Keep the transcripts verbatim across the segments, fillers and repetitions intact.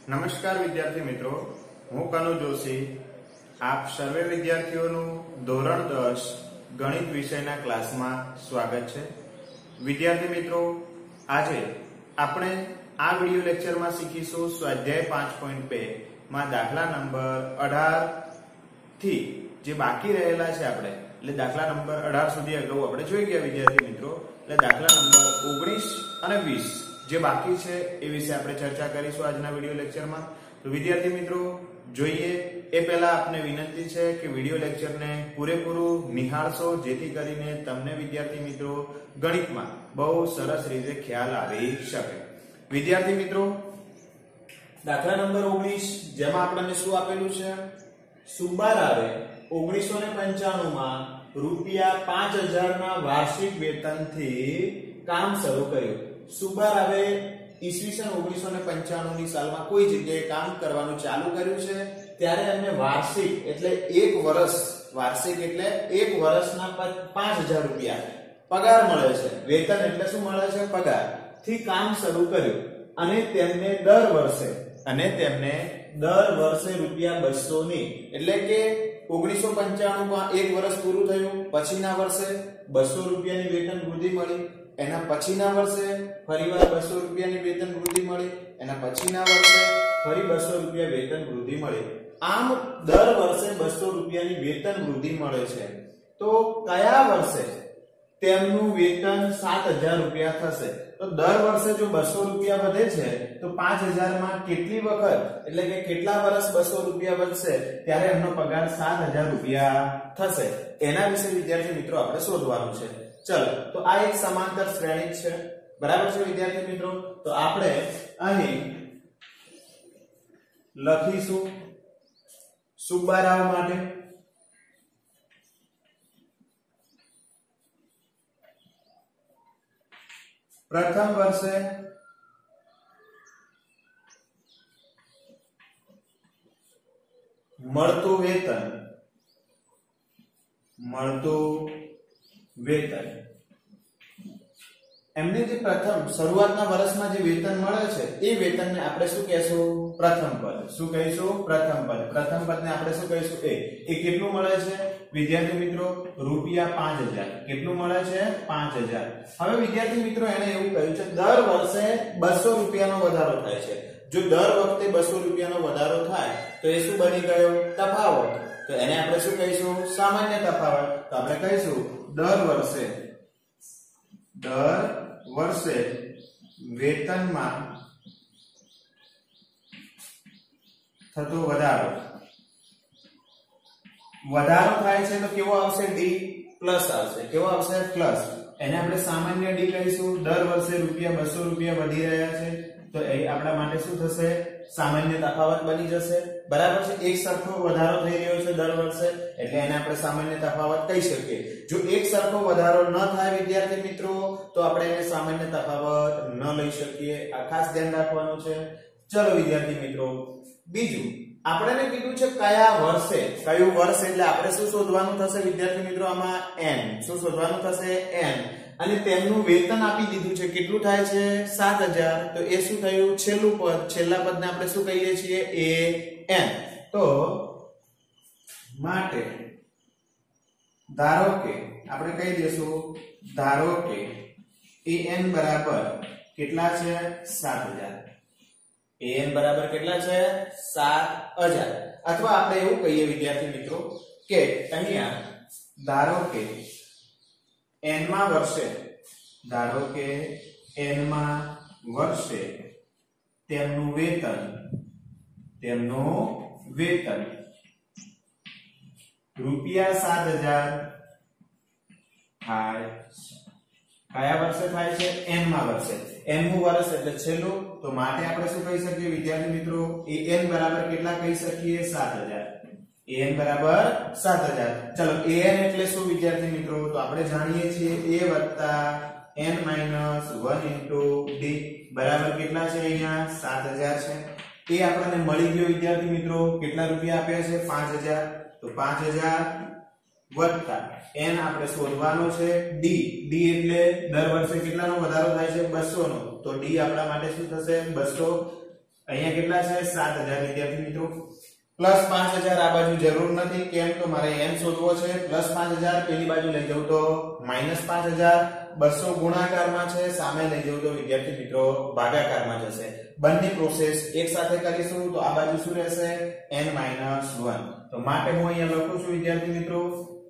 નમસ્કાર વિદ્યાર્થી મિત્રો, હું કનુ જોશી આપ સર્વે વિદ્યાર્થીઓનું ધોરણ દસ ગણિત વિષયના ક્લાસમાં સ્વાગત છે। વિદ્યાર્થી મિત્રો, આજે આપણે આ વિડિયો લેક્ચરમાં શીખીશું સ્વાધ્યાય પાંચ પોઈન્ટ બે માં દાખલા નંબર અઢાર થી જે બાકી રહેલા છે આપણે એટલે દાખલા નંબર અઢાર સુધી અગાઉ આપણે જોઈ ગયા વિદ્યાર્થી મિત્રો। એટલે દાખલા નંબર ઓગણીસ અને વીસ જે બાકી છે એ વિશે આપણે ચર્ચા કરીશું આજના વિડિયો લેક્ચરમાં। તો વિદ્યાર્થી મિત્રો, જોઈએ એ પહેલા આપને વિનંતી છે કે વિડિયો લેક્ચરને પૂરેપૂરું નિહાળશો, જેથી કરીને તમને વિદ્યાર્થી મિત્રો ગણિતમાં બહુ સરસ રીતે ખ્યાલ આવી શકે। વિદ્યાર્થી મિત્રો, દાખલા નંબર ઓગણીસ જેમાં આપણને શું આપેલું છે? સુબ્બારાવે ઓગણીસો ને પંચાણું માં રૂપિયા પાંચ હજાર ના વાર્ષિક વેતનથી કામ શરૂ કર્યું। સુબ્બારાવે ઈસવીસન ઓગણીસો ને પંચાણું ની સાલમાં કોઈ જગ્યાએ કામ કરવાનું ચાલુ કર્યું છે, ત્યારે એમને વાર્ષિક એટલે એક વર્ષ વાર્ષિક એટલે એક વર્ષના પાંચ હજાર રૂપિયા પગાર મળે છે। વેતન એટલે શું મળે છે? પગાર થી કામ શરૂ કર્યું અને તેમને દર વર્ષે અને તેમને દર વર્ષે રૂપિયા બસો ની એટલે કે ઓગણીસો પંચાણું માં એક વર્ષ પૂરું થયું, પછીના વર્ષે બસો રૂપિયાની વેતન વૃદ્ધિ મળી, એના પછીના વર્ષે ફરીવાર બસો રૂપિયાની વેતન વૃદ્ધિ મળી, એના પછીના વર્ષે ફરી બસો રૂપિયા વેતન વૃદ્ધિ મળી। આમ દર વર્ષે બસો રૂપિયાની વેતન વૃદ્ધિ મળે છે। તો કયા વર્ષે તેમનું વેતન સાત હજાર રૂપિયા થશે? તો દર વર્ષે જો બસો રૂપિયા વધે છે તો પાંચ હજાર માં કેટલી વખત એટલે કે કેટલા વર્ષ બસો રૂપિયા વધશે ત્યારે એમનો પગાર સાત હજાર રૂપિયા થશે, એના વિશે વિદ્યાર્થી મિત્રો આપણે શોધવાનું છે। ચલો, તો આ એક સમાંતર શ્રેણી છે, બરાબર છે વિદ્યાર્થી મિત્રો? તો આપણે અહીં લખીશું સુબ્બારાવ માટે પ્રથમ વર્ષે મળતું વેતન મળતું વેતન એમને જે પ્રથમ શરૂઆતના વર્ષમાં જે વેતન મળે છે એ વેતનને આપણે શું કહેશું? પ્રથમ પદ। શું કહીશું? પ્રથમ પદ। પ્રથમ પદને આપણે શું કહીશું? એ એ કેટલું મળે છે વિદ્યાર્થી મિત્રો? રૂપિયા પાંચ હજાર। કેટલું મળે છે? પાંચ હજાર। હવે વિદ્યાર્થી મિત્રો એને એવું કહ્યું છે દર વર્ષે બસો રૂપિયાનો વધારો થાય છે। જો દર વખતે બસો રૂપિયાનો વધારો થાય તો એ શું બની ગયો? તફાવત। તો એને આપણે શું કહીશું? સામાન્ય તફાવત। તો આપણે કહીશું દર વર્ષે દર વર્ષે વેતનમાં થતો વધારો વધારો થાય છે તો કેવો આવશે? ડી પ્લસ આવશે। કેવો આવશે? પ્લસ। એને આપણે સામાન્ય ડી કહીશું। દર વર્ષે રૂપિયા બસો રૂપિયા વધી રહ્યા છે તો એ આપણા માટે શું થશે? સામાન્ય તફાવત બની જશે, બરાબર છે? એક સરખો વધારો થઈ રહ્યો છે દર વર્ષે એટલે એને આપણે સામાન્ય તફાવત કહી શકીએ। જો એક સરખો વધારો ન થાય વિદ્યાર્થી મિત્રો તો આપણે એને સામાન્ય તફાવત ન લઈ શકીએ, આ ખાસ ધ્યાન રાખવાનું છે। ચલો વિદ્યાર્થી મિત્રો, બીજું આપણને કીધું છે કયા વર્ષે, કયું વર્ષ એટલે આપણે શું શોધવાનું થશે વિદ્યાર્થી મિત્રો? આમાં એન શું શોધવાનું થશે? એન। અને તેમનું વેતન આપી દીધું છે, કેટલું થાય છે? સાત હજાર। તો એ શું થયું? છેલ્લું પદ, છેલ્લા પદને આપણે શું કહીએ છીએ? A N. તો માટે ધારો કે આપણે કહી દઈશું ધારો કે એ એન બરાબર કેટલા છે? સાત હજાર। એ એન બરાબર કેટલા છે? સાત હજાર। અથવા આપણે એવું કહીએ વિદ્યાર્થી મિત્રો કે અહીંયા ધારો કે n માં વર્ષે ધારો કે n માં વર્ષે તેમનું વેતન તેમનું વેતન રૂપિયા સાત હજાર થાય છે। કયા વર્ષે થાય છે? n માં વર્ષે। n મું વર્ષ એટલે છેલ્લું, તો માટે આપણે શું કહી શકીએ વિદ્યાર્થી મિત્રો? એ n બરાબર કેટલા કહી શકીએ? સાત હજાર। an બરાબર સાત હજાર। ચલો, an એટલે શું વિદ્યાર્થી મિત્રો? તો આપણે જાણીએ છીએ a વત્તા n minus one into d બરાબર કેટલા છે? અહીંયા સાત હજાર છે। એ આપણને મળી ગયો વિદ્યાર્થી મિત્રો। કેટલા રૂપિયા આપ્યા છે? પાંચ હજાર। તો પાંચ હજાર વત્તા n આપણે શોધવાનો છે d d એટલે દર વર્ષે કેટલાનો વધારો થાય છે? બસો નો। તો d આપણા માટે શું થશે? બસો અહીંયા કેટલા છે સાત હજાર વિદ્યાર્થી મિત્રો પ્લસ પાંચ હજાર આ બાજુ જરૂર નથી કેમ તો મારે n શોધવો છે પ્લસ પાંચ હજાર પેલી બાજુ લઈ જવું તો માઈનસ પાંચ હજાર બસો ગુણાકારમાં છે સામે લઈ જવું તો વિદ્યાર્થી મિત્રો ભાગાકારમાં જશે બંને પ્રોસેસ એક સાથે કરીશું તો આ બાજુ શું રહેશે n માઈનસ વન તો માટે હું અહીંયા લખું છું વિદ્યાર્થી મિત્રો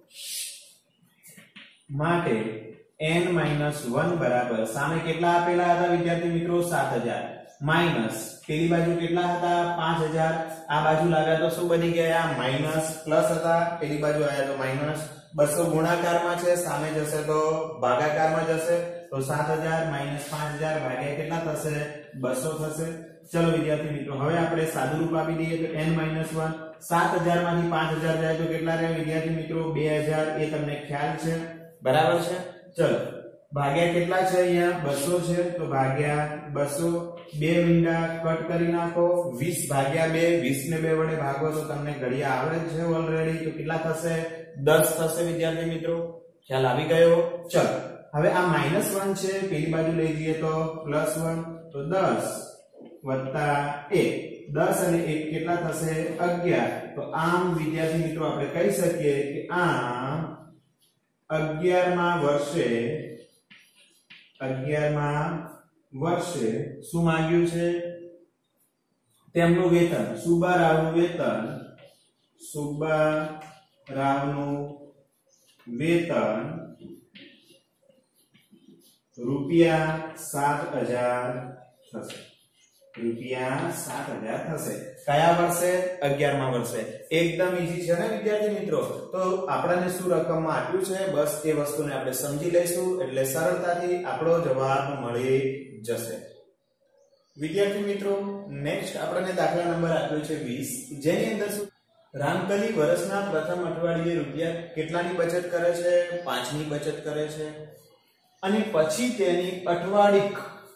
માટે n માઈનસ વન બરાબર સામે કેટલા આપેલા હતા વિદ્યાર્થી મિત્રો સાત હજાર માઈનસ પેલી બાજુ કેટલા હતા પાંચ હજાર આ બાજુ લાગ્યા તો શું બની ગયા માઈનસ પ્લસ હતા પેલી બાજુ આયા તો માઈનસ બસો ગુણાકારમાં છે સામે જશે તો ભાગાકારમાં જશે તો સાત હજાર માઈનસ પાંચ હજાર ભાગ્યા કેટલા થશે બસો થશે ચલો વિદ્યાર્થી મિત્રો હવે આપણે સાદું રૂપ આપી દઈએ તો n માઈનસ વન સાત હજાર માંથી પાંચ હજાર જાય તો કેટલા રહે વિદ્યાર્થી મિત્રો બે હજાર એ તમને ખ્યાલ છે બરાબર છે ચલો ભાગ્યા કેટલા છે અહીંયા બસો છે તો ભાગ્યા બસો બે મીંડા કટ કરી નાખો વીસ ભાગ્યા બે વીસ ને બે વડે ભાગો તો તમને ઘડિયા આવડે છે ઓલરેડી તો કેટલા થશે દસ થશે વિદ્યાર્થી મિત્રો ખ્યાલ આવી ગયો ચલો હવે આ માઈનસ વન છે પેલી બાજુ લઈ જઈએ તો પ્લસ વન તો દસ વત્તા એક દસ અને એક કેટલા થશે અગિયાર તો આમ વિદ્યાર્થી મિત્રો આપણે કહી શકીએ કે આમ અગિયાર માં વર્ષે અગિયાર માં વર્ષે શું માંગ્યું છે તેમનું વેતન સુબારાવનું વેતન સુબારાવનું વેતન રૂપિયા સાત હજાર થશે રૂપિયા સાત હજાર થશે કયા વર્ષે અગિયાર માં વર્ષે એકદમ ઈઝી છે ને વિદ્યાર્થી મિત્રો તો આપણને શું રકમમાં આપ્યું છે બસ એ વસ્તુને આપણે સમજી લઈશું એટલે સરળતાથી આપણો જવાબ મળી જશે વિદ્યાર્થી મિત્રો નેક્સ્ટ આપણને દાખલા નંબર આપ્યો છે વીસ જેની અંદર શું રામકલી વર્ષના પ્રથમ અઠવાડિયે રૂપિયા કેટલાની બચત કરે છે પાંચ ની બચત કરે છે અને પછી તેની અઠવાડિક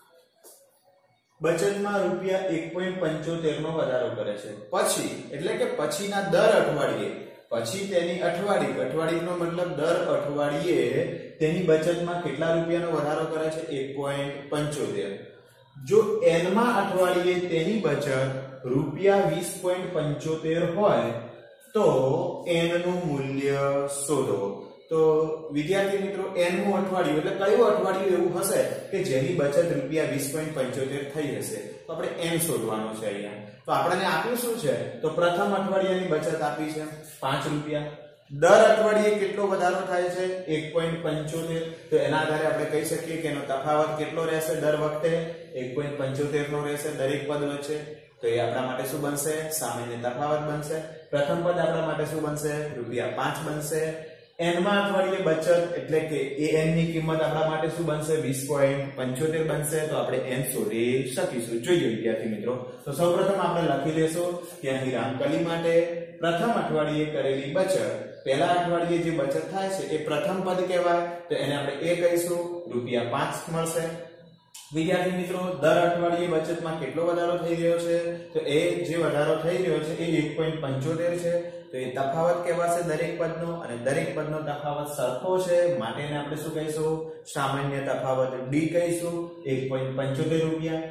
બચતમાં રૂપિયા એક પોઈન્ટ પંચોતેર નો વધારો કરે છે પછી એટલે કે પછીના દર અઠવાડિયે પછી તેની અઠવાડિક અઠવાડિકનો મતલબ દર અઠવાડિયે તેની બચતમાં કેટલા રૂપિયાનો વધારો કરે છે એક પોઈન્ટ પંચોતેર જો n માં અઠવાડિયે તેની બચત રૂપિયા વીસ પોઈન્ટ પંચોતેર હોય તો n નું મૂલ્ય શોધો તો વિદ્યાર્થી મિત્રો n નું અઠવાડિયું એટલે કયું અઠવાડિયું એવું હશે કે જેની બચત રૂપિયા વીસ પોઈન્ટ પંચોતેર થઈ હશે તો આપણે n શોધવાનું છે અહીંયા તો આપણને આપ્યું શું છે તો પ્રથમ અઠવાડિયાની બચત આપી છે પાંચ રૂપિયા દર અઠવાડિયે કેટલો વધારો થાય છે એક પોઈન્ટ પંચોતેર તો એના આધારે આપણે કહી શકીએ કે એનો તફાવત કેટલો રહેશે દર વખતે એક પોઈન્ટ પંચોતેર નો રહેશે દરેક પદ વચ્ચે તો એ આપણા માટે શું બનશે સામાન્ય તફાવત બનશે પ્રથમ પદ આપણા માટે શું બનશે રૂપિયા પાંચ બનશે n માં અઠવાડિયે બચત એટલે કે an ની કિંમત આપણા માટે શું બનશે વીસ પોઈન્ટ પંચોતેર બનશે તો આપણે n શોધી શકીશું જોઈએ વિદ્યાર્થી મિત્રો તો સૌપ્રથમ આપણે લખી લેશું કે અહીં રામકલી માટે પ્રથમ અઠવાડિયે કરેલી બચત પહેલા અઠવાડિયે જે બચત થાય છે એ પ્રથમ પદ કહેવાય તો એને આપણે a કહીશું રૂપિયા પાંચ મળશે વિદ્યાર્થી મિત્રો દર અઠવાડિયે બચતમાં કેટલો વધારો થઈ રહ્યો છે તો એ જે વધારો થઈ રહ્યો છે એ એક પોઈન્ટ પંચોતેર છે તો એ તફાવત કહેવાશે દરેક પદનો અને દરેક પદનો તફાવત સરખો છે માટે એને આપણે શું કહીશું સામાન્ય તફાવત d કહીશું એક પોઈન્ટ પંચોતેર રૂપિયા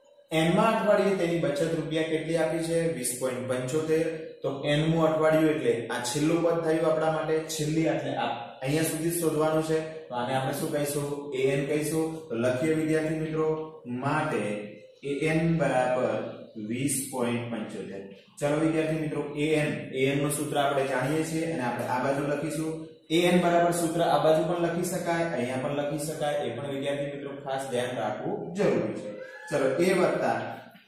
n માં અઠવાડિયે તેની બચત રૂપિયા કેટલી આપી છે વીસ પોઈન્ટ પંચોતેર તો n મું અઠવાડિયું એટલે આ છેલ્લું પદ થયું આપણા માટે છેલ્લી એટલે આ અહીંયા સુધી શોધવાનું છે તો આને આપણે શું કહીશું an કહીશું તો લખીએ વિદ્યાર્થી મિત્રો માટે an બરાબર વીસ પોઈન્ટ પંચોતેર ચલો વિદ્યાર્થી મિત્રો an an નું સૂત્ર આપણે જાણીએ છીએ અને આપણે આ બાજુ લખીશું an બરાબર સૂત્ર આ બાજુ પણ લખી શકાય અહીંયા પણ લખી શકાય એ પણ વિદ્યાર્થી મિત્રો ખાસ ધ્યાન રાખવું જરૂરી છે ચલો a વત્તા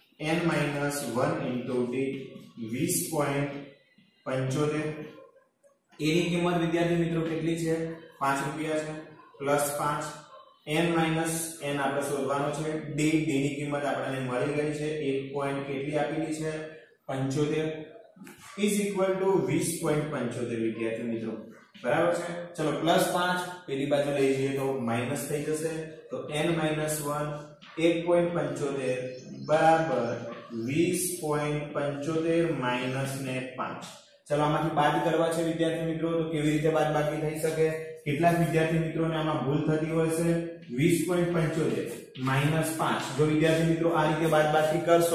n minus one into d વીસ પોઈન્ટ પંચોતેર a ની કિંમત વિદ્યાર્થી મિત્રો કેટલી છે પાંચ રૂપિયા છે પ્લસ પાંચ n માઈનસ n આપણે શોધવાનો છે d d ની કિંમત આપણને મળી ગઈ છે એક પોઈન્ટ કેટલી આપેલી છે પંચોતેર ઇઝ ઇક્વલ ટુ વીસ પોઈન્ટ પંચોતેર વિદ્યાર્થી મિત્રો બરાબર છે ચલો પ્લસ પાંચ પેલી બાજુ લઈ જઈએ તો માઈનસ થઈ જશે તો n માઈનસ વન એક પોઈન્ટ પંચોતેર બરાબર વીસ પોઈન્ટ પંચોતેર માઈનસ ને પાંચ ચલો આમાંથી બાદ કરવા છે વિદ્યાર્થી મિત્રો તો કેવી રીતે બાદ બાકી થઈ શકે કેટલાક વિદ્યાર્થી મિત્રોને આમાં ભૂલ થતી હોય છે વીસ પોઈન્ટ પંચોતેર માઈનસ પાંચ જો વિદ્યાર્થી મિત્રો આ રીતે બાદ બાકી કરશો તો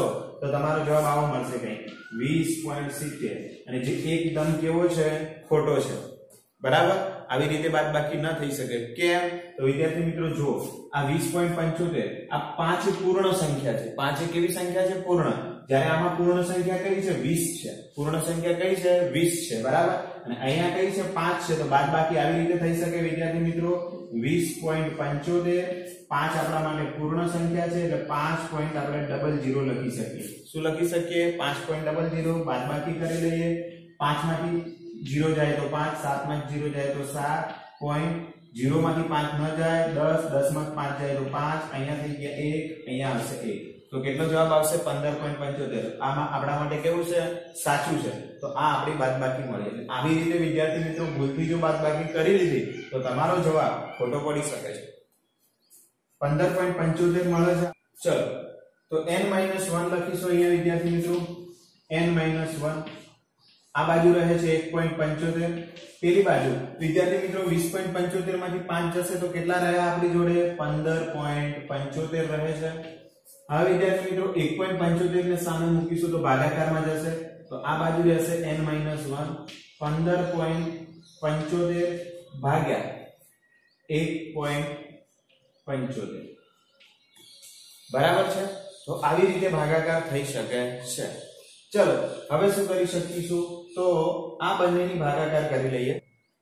તો તમારો જવાબ આવો મળશે કઈ વીસ પોઈન્ટ સિત્તેર અને જે એકદમ કેવો છે ખોટો છે બરાબર આવી રીતે બાદબાકી ન થઈ શકે કેમ તો વિદ્યાર્થી મિત્રો જુઓ આ વીસ પોઈન્ટ પંચોતેર આ પાંચ પૂર્ણ સંખ્યા છે પાંચ એ કેવી સંખ્યા છે પૂર્ણ જ્યારે આમાં પૂર્ણ સંખ્યા કઈ છે વીસ છે પૂર્ણ સંખ્યા કઈ છે વીસ છે બરાબર અને અહીંયા કઈ છે પાંચ છે તો બાદબાકી આવી રીતે થઈ શકે વિદ્યાર્થી મિત્રો વીસ પોઈન્ટ પંચોતેર પાંચ આપણા માટે પૂર્ણ સંખ્યા છે એટલે પાંચ પોઈન્ટ આપણે ડબલ ઝીરો લખી શકીએ શું લખી શકીએ પાંચ પોઈન્ટ ડબલ ઝીરો બાદબાકી કરી લઈએ પાંચ માંથી ઝીરો જાય તો પાંચ સાત માંથી ઝીરો જાય તો સાત પોઈન્ટ ઝીરો માંથી પાંચ ન જાય દસ દસ માંથી પાંચ જાય તો પાંચ અહીંયા થઈ ગયા એક અહીંયા આવશે એક તો કેટલો જવાબ આવશે પંદર પોઈન્ટ પંચોતેર આમાં આપણા માટે કેવું છે સાચું છે તો આ આપણી બાદબાકી મળી એટલે આવી રીતે વિદ્યાર્થી મિત્રો ભૂલથી જો બાદબાકી કરી લીધી તો તમારો જવાબ ખોટો પડી શકે છે પંદર પોઈન્ટ પંચોતેર મળે છે ચલો તો n માઈનસ વન લખીશું અહીંયા વિદ્યાર્થી મિત્રો n માઈનસ વન આ બાજુ રહે છે એક પોઈન્ટ પંચોતેર પેલી બાજુ વિદ્યાર્થી મિત્રો વીસ પોઈન્ટ પંચોતેર માંથી પાંચ જશે તો કેટલા રહ્યા આપણી જોડે પંદર પોઈન્ટ પંચોતેર રહે છે હવે વિદ્યાર્થી મિત્રો એક પોઈન્ટ પંચોતેર ને સામે મૂકીશું તો ભાગાકારમાં જશે તો આ બાજુ રહેશે n માઈનસ વન પંદર પોઈન્ટ પંચોતેર ભાગ્યા એક પોઈન્ટ પંચોતેર બરાબર છે તો આવી રીતે ભાગાકાર થઈ શકે છે ચલો હવે શું કરી શકીશું તો આ બંનેની ભાગાકાર કરી લઈએ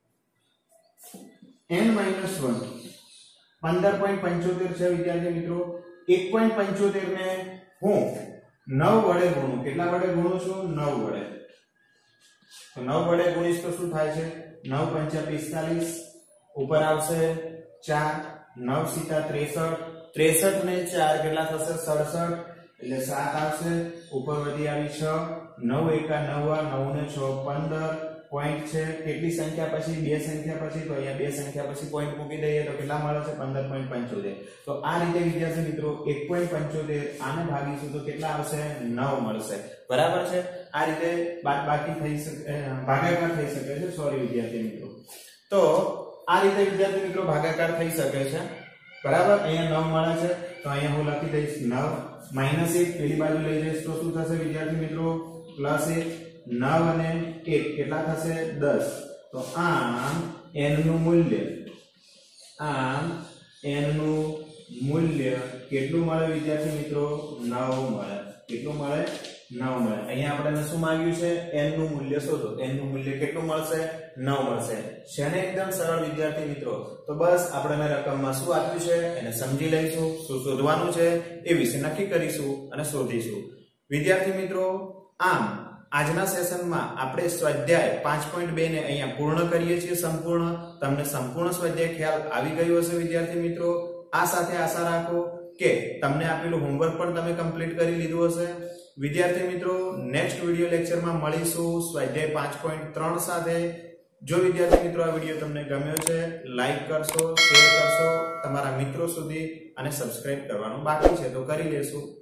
n માઈનસ વન પંદર પોઈન્ટ પંચોતેર છે વિદ્યાર્થી મિત્રો એક પોઈન્ટ પંચોતેર ને હું નવ વડે ગુણું કેટલા વડે ગુણું છું નવ વડે તો નવ વડે ગુણીશ તો શું થાય છે નવ પંચા પિસ્તાલીસ ઉપર આવશે ચાર નવ સીતા ત્રેસઠ ત્રેસઠ ને ચાર કેટલા થશે સડસઠ એટલે સાત આવશે ઉપર વધી આવી છ નવ એકા નવ નવ ને છ પંદર પોઈન્ટ છે કેટલી સંખ્યા પછી બે સંખ્યા પછી તો અહીંયા બે સંખ્યા પછી પોઈન્ટ મૂકી દઈએ તો કેટલા મળે છે પંદર પોઈન્ટ પંચોતેર તો આ રીતે વિદ્યાર્થી મિત્રો એક પોઈન્ટ પંચોતેર આને ભાગીશું તો કેટલા આવશે નવ મળશે બરાબર છે આ રીતે બાદબાકી થઈ શકે ભાગાકાર થઈ શકે છે સોરી વિદ્યાર્થી મિત્રો તો આ રીતે વિદ્યાર્થી મિત્રો ભાગાકાર થઈ શકે છે બરાબર અહીંયા નવ મળે છે તો અહીંયા હું લખી દઈશ નવ માઈનસ એક પેલી બાજુ લઈ જઈશ તો શું થશે વિદ્યાર્થી મિત્રો પ્લસ એક નવ અને એક કેટલા થશે દસ તો આમ n નું મૂલ્ય આમ n નું મૂલ્ય કેટલું મળે વિદ્યાર્થી મિત્રો નવ મળે કેટલું મળે નવ મળે અહીંયા આપણે શું માંગ્યું છે n નું મૂલ્ય શોધો n નું મૂલ્ય કેટલું મળશે નવ મળશે શેને એકદમ સરળ વિદ્યાર્થી મિત્રો તો બસ આપણે રકમમાં શું આપ્યું છે એને સમજી લઈશું શું શોધવાનું છે એ વિશે નક્કી કરીશું અને શોધીશું વિદ્યાર્થી મિત્રો આમ આજના સેશનમાં આપણે સ્વાધ્યાય પાંચ પોઈન્ટ બે ને અહીંયા પૂર્ણ કરીએ છીએ સંપૂર્ણ તમને સંપૂર્ણ સ્વાધ્યાય ખ્યાલ આવી ગયો હશે વિદ્યાર્થી મિત્રો આ સાથે આશા રાખો કે તમને આપેલું હોમવર્ક પણ તમે કમ્પ્લીટ કરી લીધું હશે વિદ્યાર્થી મિત્રો નેક્સ્ટ વિડિયો લેક્ચરમાં મળીશું સ્વાધ્યાય પાંચ પોઈન્ટ ત્રણ સાથે જો વિદ્યાર્થી મિત્રો આ વિડિયો તમને ગમ્યો છે લાઈક કરશો શેર કરશો તમારા મિત્રો સુધી અને સબસ્ક્રાઇબ કરવાનું બાકી છે તો કરી લેશો